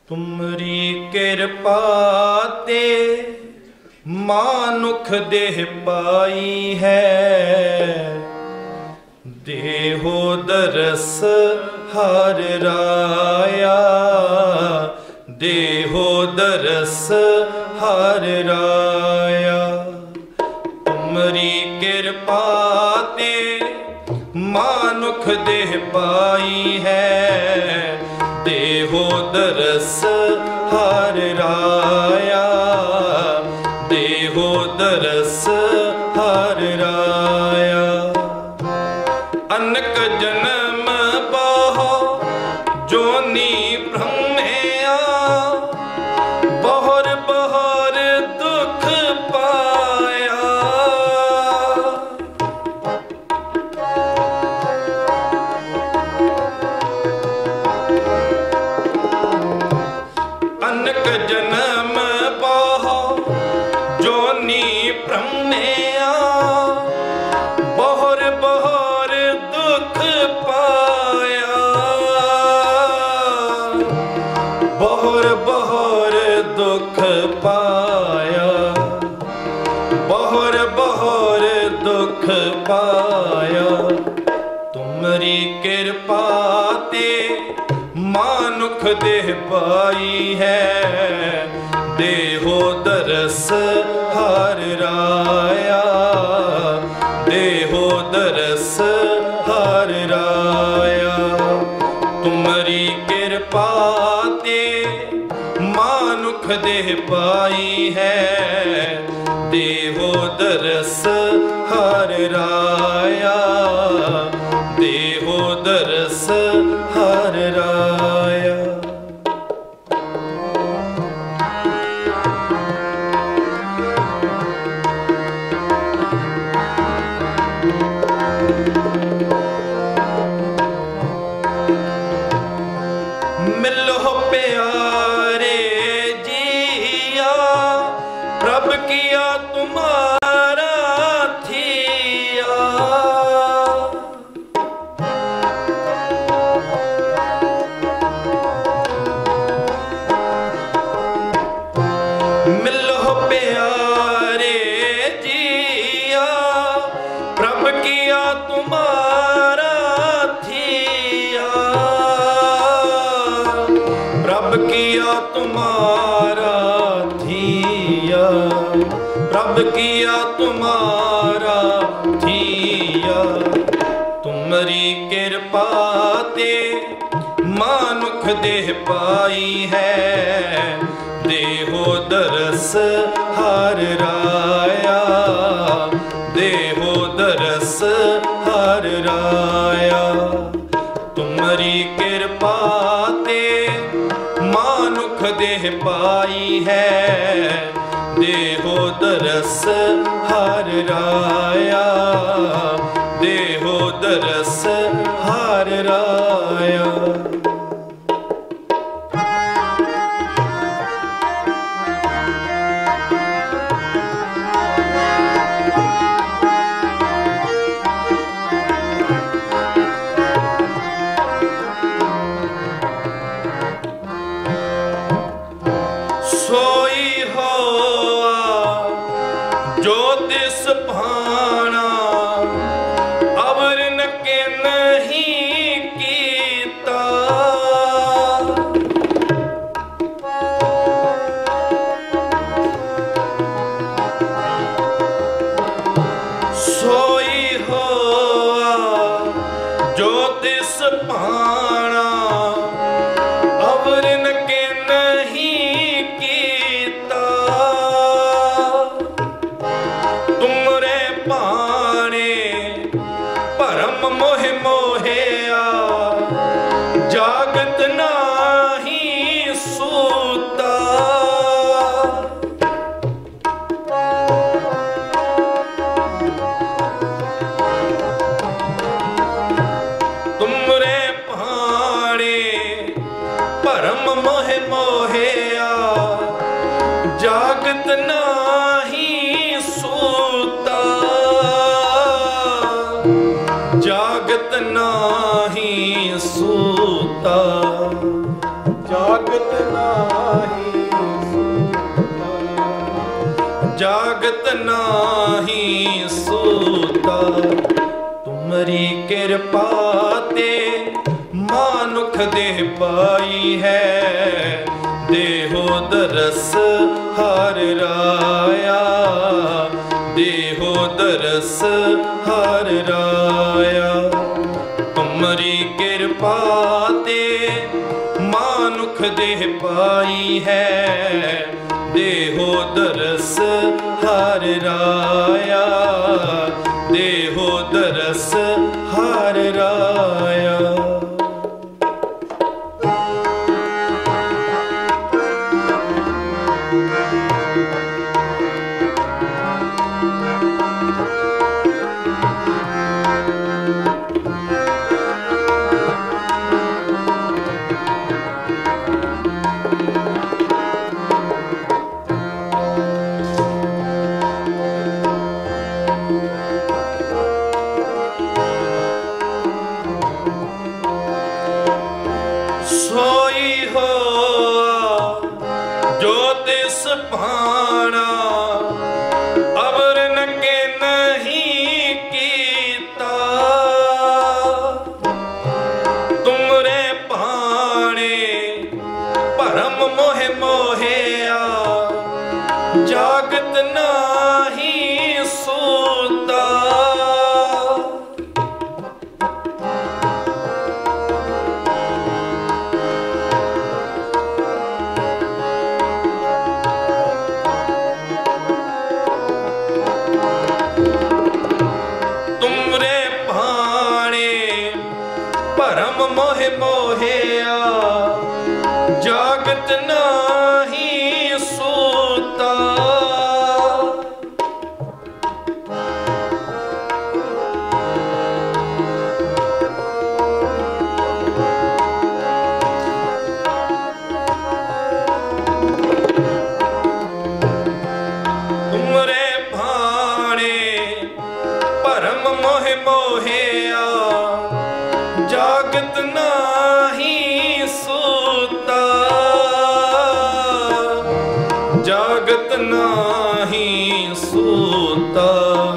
तुमरी कृपा ते मानुख देह पाई है। देहो दरस हर राया, देहो दरस हर राया। तुमरी कृपा ते मानुख देह पाई है। देहो दरस हर राया, देहो दरस हर राया। अनक जन्म बहु जोनी ब्रह्मया, बहुर बहुर दुख पाया। अनक जन्म बहु जोनी ब्रह्मया, बहुर बहुर दुख पाया। बहुर बहुर दुख पाया, बहुर बहुर दुख पाया। तुमरी कृपा ते मानुख देह पाई है। देहो दरस हर राया, देहो दरस हर राया। तुमरी कृपा ते मानुख देह पाई है। देहो दरस हर राया, देहो दरस हर राया। मिलो प्यारे जिया, प्रभ किया तुम्हारा थिया। मिलो प्यारे जिया, प्रभ किया तुम्हारा थिया। प्रभ किया तुम्हारा थिया, प्रभ किया तुम्हारा थिया। तुमरी कृपा ते मानुख देह पाई है। देहो दरस हर राया, देहो दरस हर राया। तुमरी कृपा ते मानुख देह पाई है। देहो दरस हर राया, देहो दरस हर राया। सोई होआ जो तिस भाना, अवर न के नहीं कीता। सोई होआ जो तिस भाना, अवर न के नहीं कीता। तुमरे पाने परम मोह मोहिया, जागत नाही सूता। तुमरे पाने परम मोह मोहिया, जागत नाही सूता। जागत नाही सूता। जागत नाही जागत नाही सूता। तुमरी कृपा ते मानुख देह पाई है, देहो दरस हर राया, देहो दरस हर राया। तुमरी कृपा ते मानुख देह पाई है, देहो दरस हर राया, देहो दरस हर राया। सोई हो जो तिस भाना, अवर न के नहीं कीता। तुमरे भाने परम मोहे मोहिया, जागत नाही सूता। परम मोहे मोहिया, जागत नाही सूता। तुमरे भाने परम मोहे मोहिया, जागत नाही सूता। जागत नाही सूता,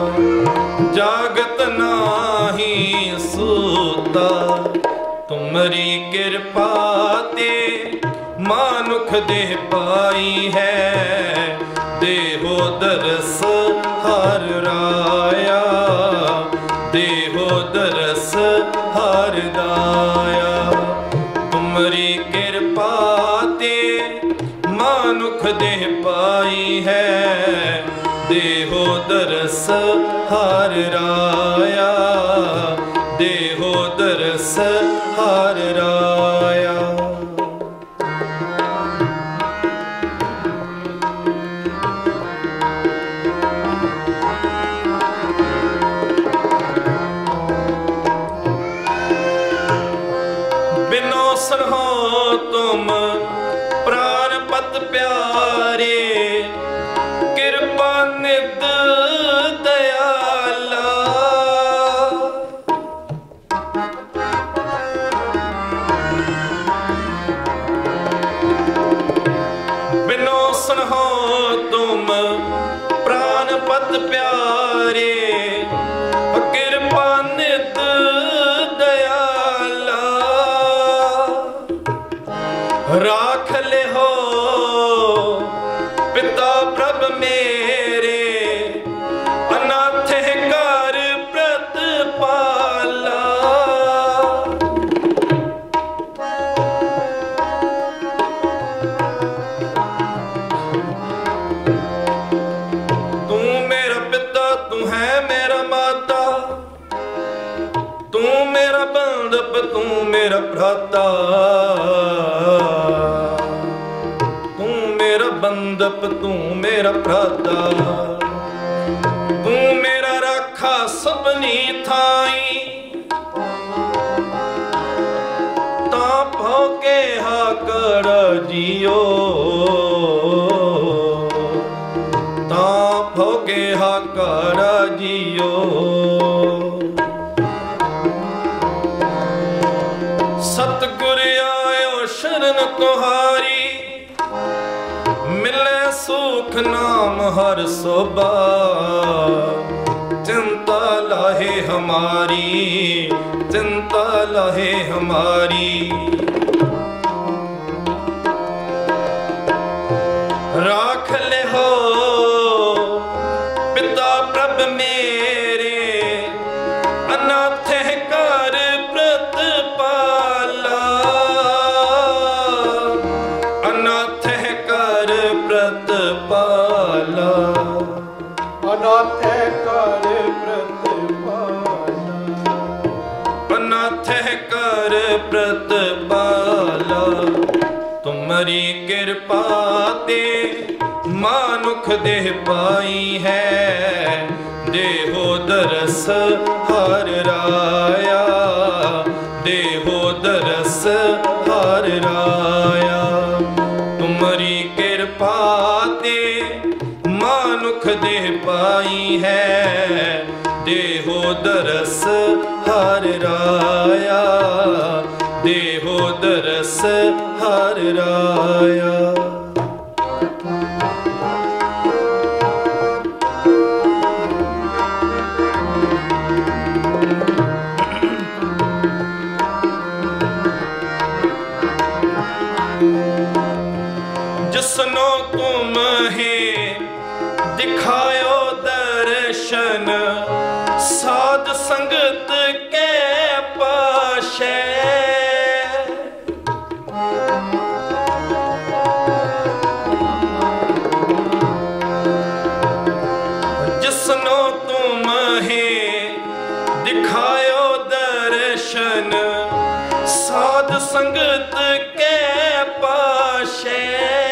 जागत नाही सूता। तुमरी कृपा ते मानुख देह पाई है, देहो दरस हर राया, देहो दरस हर दाया। तुमरी कृपा ते मानुख देह पाई है, देहो दरस हर राया, देहो दरस हर राया। बिनौसर हो तुम प्राणपत प्यारे, कृपा निध दयाला। बिनौसर हो तुम प्राणपत प्यारे, कृपा निध दयाला। राख ले हो पिता प्रभ मेरे, अनाथ कर प्रतिपाला। तू मेरा पिता, तू है मेरा माता, तू मेरा बंधप, तू मेरा भ्राता। बंदप तू मेरा भ्राता, तू मेरा राखा सबनी थाई। ता भोगे हा कर जियो, ता भोगे हा कर जियो। सतगुर आयो शरण तुहारी मिले सुख नाम हर सोबा चिंता लाहे हमारी चिंता लाहे हमारी राख ले हो पिता प्रभ मेरे अनाथ कर प्रतिपाला अनाथ कर प्रतिपाला अनाथ कर प्रतिपाला अनाथ कर प्रतिपाला तुम्हारी कृपा ते मानुख देह पाई है देहो दरस हर राया देहो दरस हर राया तुम्हारी कृपा ते मानुख देह पाई है देहो दरस हर राया देहो दरस हर राया जिसनो तुम है दिखायो दर्शन साध संगत के पाशे जिसनो तुम है दिखायो दर्शन साध संगत के पाशे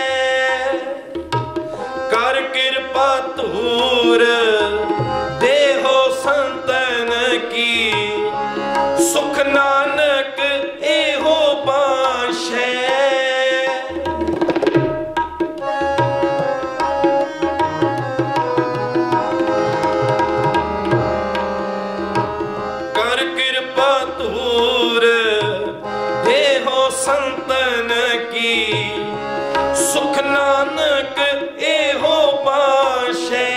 कर कृपा तूर देहो संतन की सुख नानक एहो बाशे कर कृपा तूर देहो संतन की सुख नानक एहो बाशे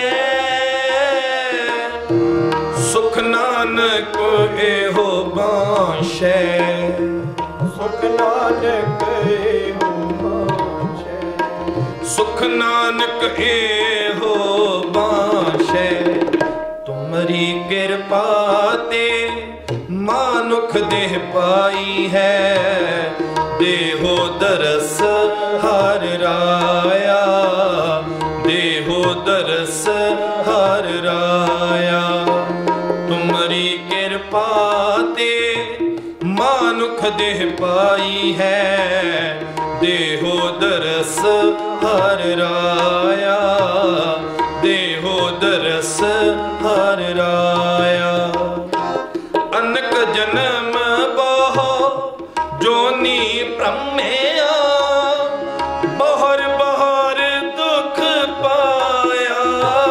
सुख नानक एहो बाशे सुख नानक एहो बाशे सुख नानक एहो बाशे तुम्हारी कृपा ते मानुख देह पाई है देहो दरस हर राया देहो दरस हर राया तुम्हारी कृपा ते मानुख देह पाई है देहो दरस हर राया देहो दरस हर राया अनक जन्म बहु जोनी ब्रह्मया बहर बहर दुख पाया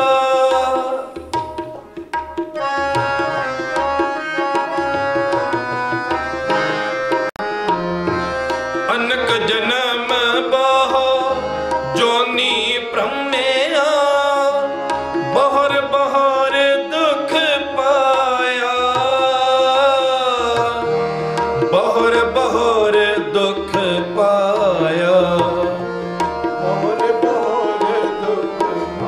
अनक जन्म बहु जोनी ब्रह्मया बहर बहर दुख पाया बहर बहर दुख पाया बहर बहर दुख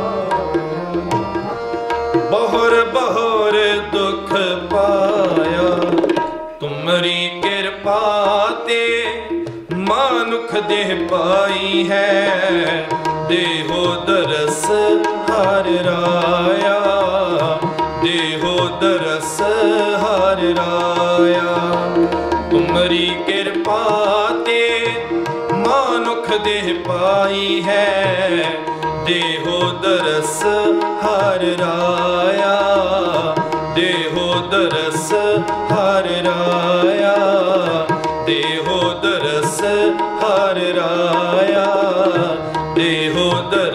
पाया बहर बहर दुख पाया तुम्हारी कृपा ते मानुख देह पाई है देहो दरस हर राया देहो दरस हर राया तुम्हारी कृपा ते मानुख देह पाई है देहो दरस हर राया देहो दरस हर राया देहो दरस हर राया देहो दरस